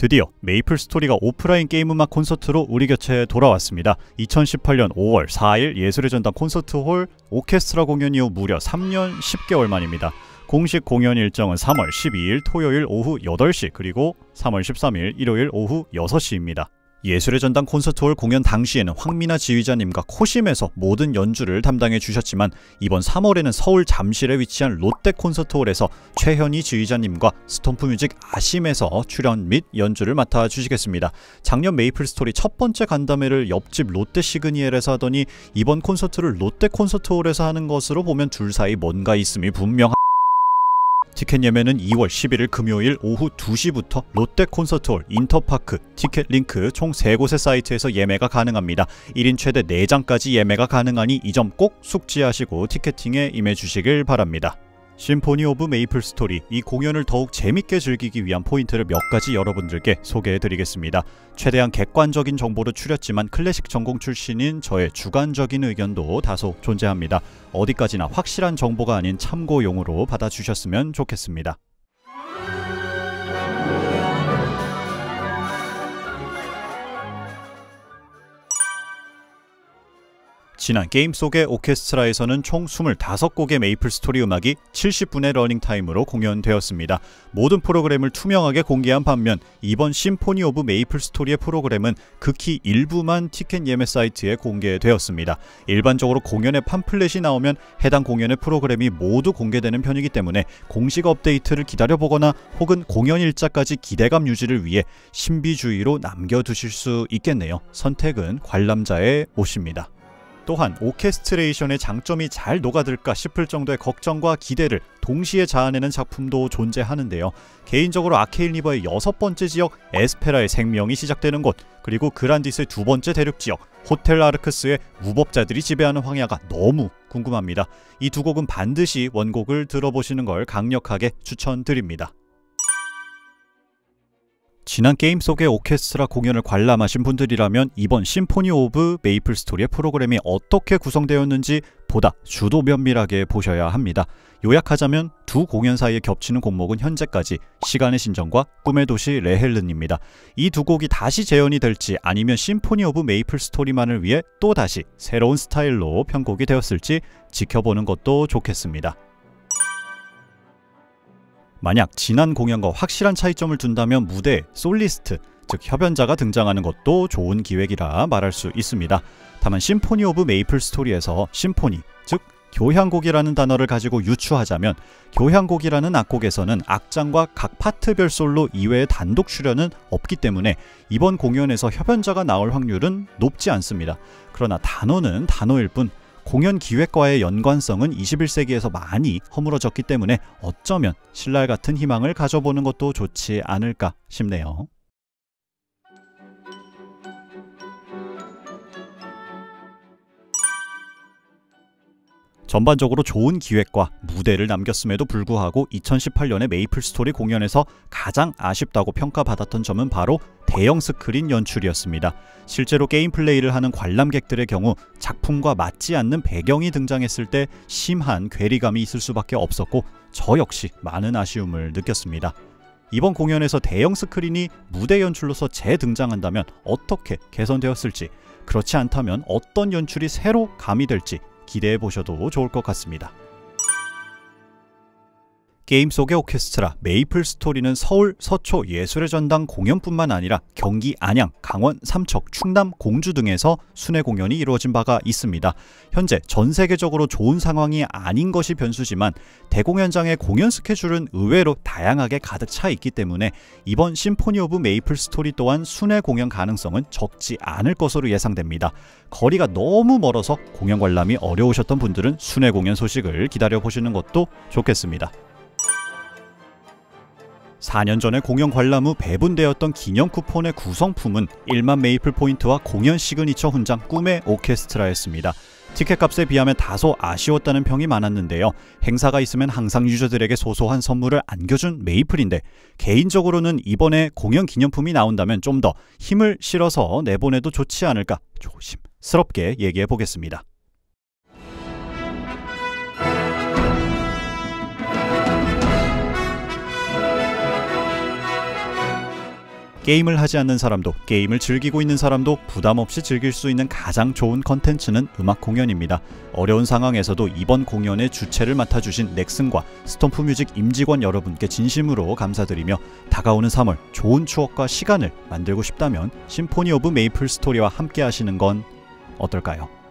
드디어 메이플 스토리가 오프라인 게임 음악 콘서트로 우리 곁에 돌아왔습니다. 2018년 5월 4일 예술의 전당 콘서트홀 오케스트라 공연 이후 무려 3년 10개월 만입니다. 공식 공연 일정은 3월 12일 토요일 오후 8시 그리고 3월 13일 일요일 오후 6시입니다. 예술의 전당 콘서트홀 공연 당시에는 황미나 지휘자님과 코심에서 모든 연주를 담당해 주셨지만 이번 3월에는 서울 잠실에 위치한 롯데 콘서트홀에서 최현희 지휘자님과 스톰프뮤직 아심에서 출연 및 연주를 맡아 주시겠습니다. 작년 메이플 스토리 첫 번째 간담회를 옆집 롯데 시그니엘에서 하더니 이번 콘서트를 롯데 콘서트홀에서 하는 것으로 보면 둘 사이 뭔가 있음이 분명합니다. 티켓 예매는 2월 11일 금요일 오후 2시부터 롯데 콘서트홀, 인터파크, 티켓링크 총 3곳의 사이트에서 예매가 가능합니다. 1인 최대 4장까지 예매가 가능하니 이 점 꼭 숙지하시고 티켓팅에 임해주시길 바랍니다. 심포니 오브 메이플 스토리, 이 공연을 더욱 재밌게 즐기기 위한 포인트를 몇 가지 여러분들께 소개해드리겠습니다. 최대한 객관적인 정보를 추렸지만 클래식 전공 출신인 저의 주관적인 의견도 다소 존재합니다. 어디까지나 확실한 정보가 아닌 참고용으로 받아주셨으면 좋겠습니다. 지난 게임 속의 오케스트라에서는 총 25곡의 메이플 스토리 음악이 70분의 러닝타임으로 공연되었습니다. 모든 프로그램을 투명하게 공개한 반면 이번 심포니 오브 메이플 스토리의 프로그램은 극히 일부만 티켓 예매 사이트에 공개되었습니다. 일반적으로 공연의 팜플렛이 나오면 해당 공연의 프로그램이 모두 공개되는 편이기 때문에 공식 업데이트를 기다려보거나 혹은 공연 일자까지 기대감 유지를 위해 신비주의로 남겨두실 수 있겠네요. 선택은 관람자의 몫입니다. 또한 오케스트레이션의 장점이 잘 녹아들까 싶을 정도의 걱정과 기대를 동시에 자아내는 작품도 존재하는데요. 개인적으로 아케인 리버의 6번째 지역 에스페라의 생명이 시작되는 곳, 그리고 그란디스의 2번째 대륙 지역 호텔 아르크스의 무법자들이 지배하는 황야가 너무 궁금합니다. 이 두 곡은 반드시 원곡을 들어보시는 걸 강력하게 추천드립니다. 지난 게임 속의 오케스트라 공연을 관람하신 분들이라면 이번 심포니 오브 메이플 스토리의 프로그램이 어떻게 구성되었는지 보다 주도 면밀하게 보셔야 합니다. 요약하자면 두 공연 사이에 겹치는 곡목은 현재까지 시간의 신전과 꿈의 도시 레헬른입니다. 이 두 곡이 다시 재현이 될지 아니면 심포니 오브 메이플 스토리만을 위해 또다시 새로운 스타일로 편곡이 되었을지 지켜보는 것도 좋겠습니다. 만약 지난 공연과 확실한 차이점을 둔다면 무대에 솔리스트, 즉 협연자가 등장하는 것도 좋은 기획이라 말할 수 있습니다. 다만 심포니 오브 메이플 스토리에서 심포니, 즉 교향곡이라는 단어를 가지고 유추하자면 교향곡이라는 악곡에서는 악장과 각 파트별 솔로 이외의 단독 출연은 없기 때문에 이번 공연에서 협연자가 나올 확률은 높지 않습니다. 그러나 단어는 단어일 뿐 공연 기획과의 연관성은 21세기에서 많이 허물어졌기 때문에 어쩌면 신랄 같은 희망을 가져보는 것도 좋지 않을까 싶네요. 전반적으로 좋은 기획과 무대를 남겼음에도 불구하고 2018년의 메이플 스토리 공연에서 가장 아쉽다고 평가받았던 점은 바로 대형 스크린 연출이었습니다. 실제로 게임 플레이를 하는 관람객들의 경우 작품과 맞지 않는 배경이 등장했을 때 심한 괴리감이 있을 수밖에 없었고 저 역시 많은 아쉬움을 느꼈습니다. 이번 공연에서 대형 스크린이 무대 연출로서 재등장한다면 어떻게 개선되었을지, 그렇지 않다면 어떤 연출이 새로 가미될지 기대해 보셔도 좋을 것 같습니다. 게임 속의 오케스트라 메이플 스토리는 서울 서초 예술의 전당 공연뿐만 아니라 경기 안양, 강원 삼척, 충남 공주 등에서 순회 공연이 이루어진 바가 있습니다. 현재 전 세계적으로 좋은 상황이 아닌 것이 변수지만 대공연장의 공연 스케줄은 의외로 다양하게 가득 차 있기 때문에 이번 심포니 오브 메이플 스토리 또한 순회 공연 가능성은 적지 않을 것으로 예상됩니다. 거리가 너무 멀어서 공연 관람이 어려우셨던 분들은 순회 공연 소식을 기다려보시는 것도 좋겠습니다. 4년 전에 공연 관람 후 배분되었던 기념 쿠폰의 구성품은 1만 메이플 포인트와 공연 시그니처 훈장 꿈의 오케스트라였습니다. 티켓값에 비하면 다소 아쉬웠다는 평이 많았는데요. 행사가 있으면 항상 유저들에게 소소한 선물을 안겨준 메이플인데 개인적으로는 이번에 공연 기념품이 나온다면 좀 더 힘을 실어서 내보내도 좋지 않을까 조심스럽게 얘기해 보겠습니다. 게임을 하지 않는 사람도 게임을 즐기고 있는 사람도 부담 없이 즐길 수 있는 가장 좋은 컨텐츠는 음악 공연입니다. 어려운 상황에서도 이번 공연의 주체를 맡아주신 넥슨과 스톰프뮤직 임직원 여러분께 진심으로 감사드리며 다가오는 3월 좋은 추억과 시간을 만들고 싶다면 심포니 오브 메이플 스토리와 함께 하시는 건 어떨까요?